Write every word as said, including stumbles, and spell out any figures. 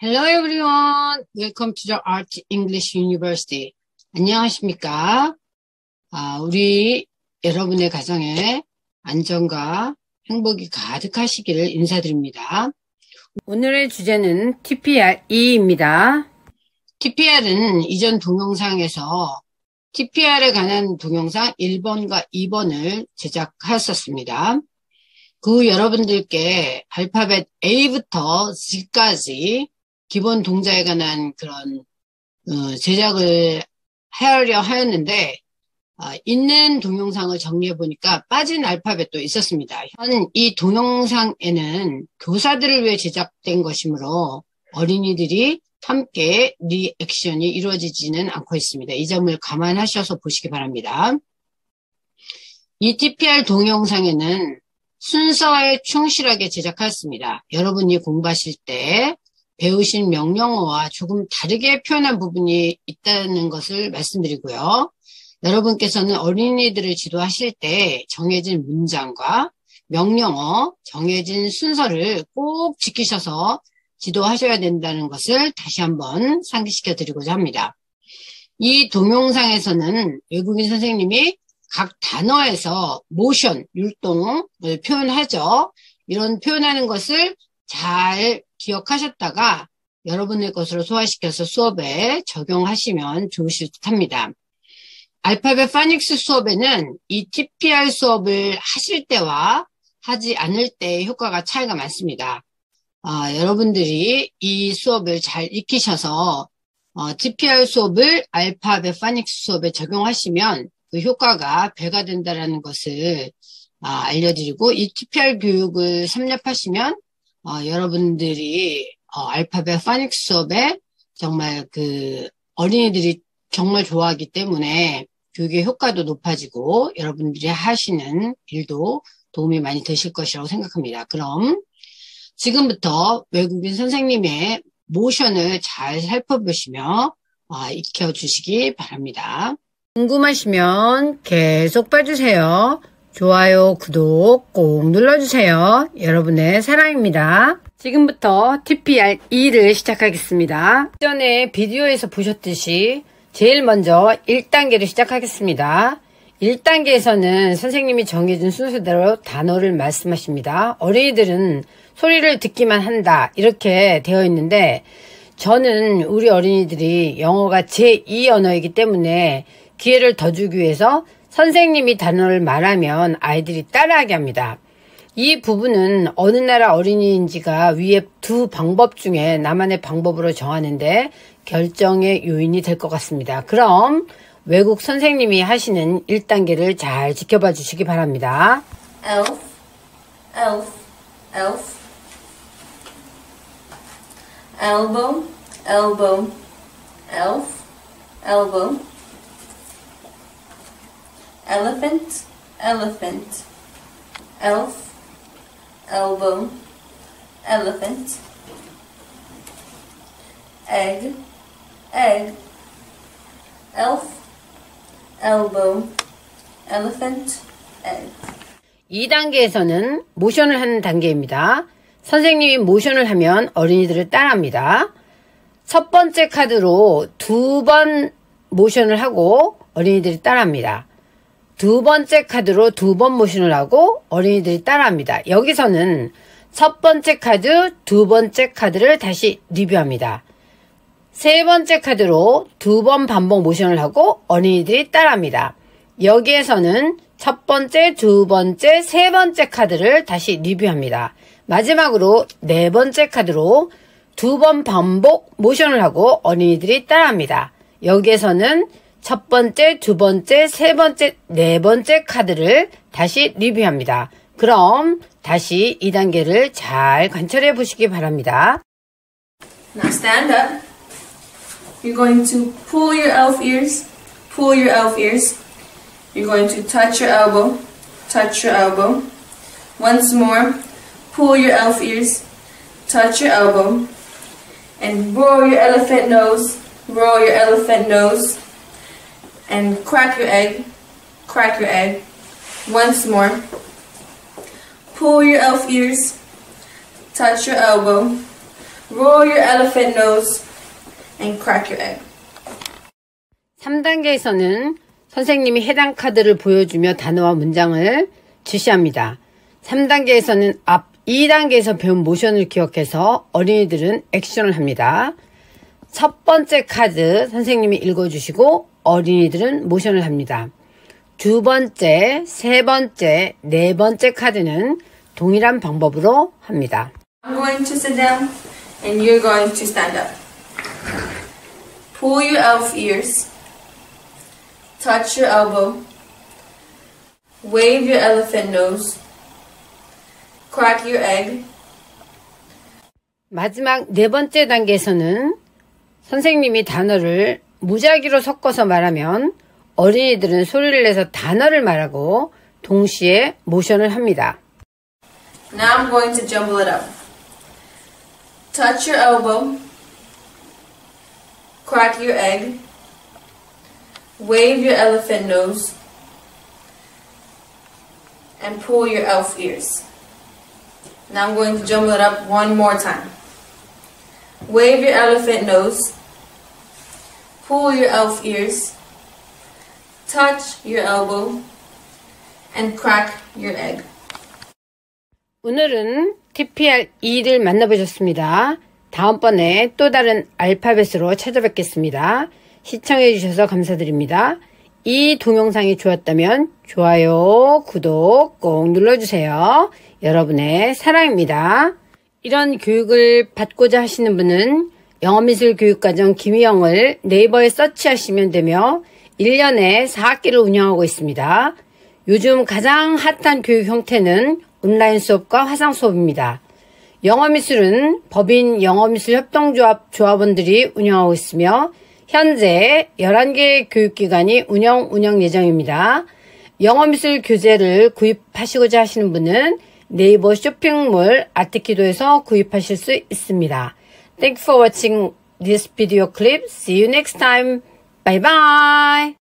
Hello everyone. Welcome to the Art English University. 안녕하십니까? 아, 우리 여러분의 가정에 안정과 행복이 가득하시기를 인사드립니다. 오늘의 주제는 티피알이입니다. 티피알은 이전 동영상에서 티피알에 관한 동영상 일 번과 이 번을 제작하였었습니다. 그 여러분들께 알파벳 A부터 Z까지 기본 동작에 관한 그런 어, 제작을 하려 하였는데 어, 있는 동영상을 정리해 보니까 빠진 알파벳도 있었습니다. 현 이 동영상에는 교사들을 위해 제작된 것이므로 어린이들이 함께 리액션이 이루어지지는 않고 있습니다. 이 점을 감안하셔서 보시기 바랍니다. 이 티피알 동영상에는 순서에 충실하게 제작하였습니다. 여러분이 공부하실 때 배우신 명령어와 조금 다르게 표현한 부분이 있다는 것을 말씀드리고요. 여러분께서는 어린이들을 지도하실 때 정해진 문장과 명령어, 정해진 순서를 꼭 지키셔서 지도하셔야 된다는 것을 다시 한번 상기시켜 드리고자 합니다. 이 동영상에서는 외국인 선생님이 각 단어에서 모션, 율동을 표현하죠. 이런 표현하는 것을 잘 기억하셨다가 여러분의 것으로 소화시켜서 수업에 적용하시면 좋으실 듯 합니다. 알파벳 파닉스 수업에는 이 티피알 수업을 하실 때와 하지 않을 때의 효과가 차이가 많습니다. 어, 여러분들이 이 수업을 잘 익히셔서 어, 티피알 수업을 알파벳 파닉스 수업에 적용하시면 그 효과가 배가 된다는 것을 어, 알려드리고 이 티피알 교육을 섭렵하시면 어, 여러분들이 어, 알파벳 파닉스 수업에 정말 그 어린이들이 정말 좋아하기 때문에 교육의 효과도 높아지고 여러분들이 하시는 일도 도움이 많이 되실 것이라고 생각합니다. 그럼 지금부터 외국인 선생님의 모션을 잘 살펴보시며 어, 익혀주시기 바랍니다. 궁금하시면 계속 봐주세요. 좋아요, 구독 꼭 눌러주세요. 여러분의 사랑입니다. 지금부터 티피알이를 시작하겠습니다. 전에 비디오에서 보셨듯이 제일 먼저 일 단계를 시작하겠습니다. 일 단계에서는 선생님이 정해준 순서대로 단어를 말씀하십니다. 어린이들은 소리를 듣기만 한다 이렇게 되어 있는데 저는 우리 어린이들이 영어가 제이 언어이기 때문에 기회를 더 주기 위해서 선생님이 단어를 말하면 아이들이 따라하게 합니다. 이 부분은 어느 나라 어린이인지가 위에 두 방법 중에 나만의 방법으로 정하는데 결정의 요인이 될 것 같습니다. 그럼 외국 선생님이 하시는 일 단계를 잘 지켜봐 주시기 바랍니다. elf, elf, elf, elbow, elbow, elf, elbow, elephant, elephant, elf, elbow, elephant, egg, egg, elf, elbow, elephant, egg. 이 단계에서는 모션을 하는 단계입니다. 선생님이 모션을 하면 어린이들을 따라합니다. 첫 번째 카드로 두 번 모션을 하고 어린이들이 따라합니다. 두 번째 카드로 두 번 모션을 하고 어린이들이 따라합니다. 여기서는 첫 번째 카드, 두 번째 카드를 다시 리뷰합니다. 세 번째 카드로 두 번 반복 모션을 하고 어린이들이 따라합니다. 여기에서는 첫 번째, 두 번째, 세 번째 카드를 다시 리뷰합니다. 마지막으로 네 번째 카드로 두 번 반복 모션을 하고 어린이들이 따라합니다. 여기에서는 첫 번째, 두 번째, 세 번째, 네 번째 카드를 다시 리뷰합니다. 그럼 다시 이 단계를 잘 관찰해 보시기 바랍니다. Now stand up. You're going to pull your elf ears, pull your elf ears. You're going to touch your elbow, touch your elbow. Once more, pull your elf ears, touch your elbow. And roll your elephant nose, roll your elephant nose. And crack your egg, crack your egg. Once more. Pull your elf ears, touch your elbow, roll your elephant nose, and crack your egg. 삼 단계에서는 선생님이 해당 카드를 보여주며 단어와 문장을 지시합니다. 삼 단계에서는 앞 이 단계에서 배운 모션을 기억해서 어린이들은 액션을 합니다. 첫 번째 카드 선생님이 읽어주시고 어린이들은 모션을 합니다. 두 번째, 세 번째, 네 번째 카드는 동일한 방법으로 합니다. I'm going to sit down and you're going to stand up. Pull your elf ears. Touch your elbow. Wave your elephant nose. Crack your egg. 마지막 네 번째 단계에서는 선생님이 단어를 무작위로 섞어서 말하면 어린이들은 소리를 내서 단어를 말하고 동시에 모션을 합니다. Now I'm going to jumble it up. Touch your elbow. Crack your egg. Wave your elephant nose. And pull your elf ears. Now I'm going to jumble it up one more time. Wave your elephant nose. Pull your elf ears. Touch your elbow. And crack your egg. 오늘은 티피알 이를 만나보셨습니다. 다음번에 또 다른 알파벳으로 찾아뵙겠습니다. 시청해주셔서 감사드립니다. 이 동영상이 좋았다면 좋아요, 구독 꼭 눌러주세요. 여러분의 사랑입니다. 이런 교육을 받고자 하시는 분은 영어미술교육과정 김희영을 네이버에 서치하시면 되며 일 년에 사 학기를 운영하고 있습니다. 요즘 가장 핫한 교육 형태는 온라인 수업과 화상 수업입니다. 영어미술은 법인 영어미술협동조합 조합원들이 운영하고 있으며 현재 열한 개의 교육기관이 운영 운영 예정입니다. 영어미술 교재를 구입하시고자 하시는 분은 네이버 쇼핑몰 아트키도에서 구입하실 수 있습니다. Thanks for watching this video clip. See you next time. Bye bye.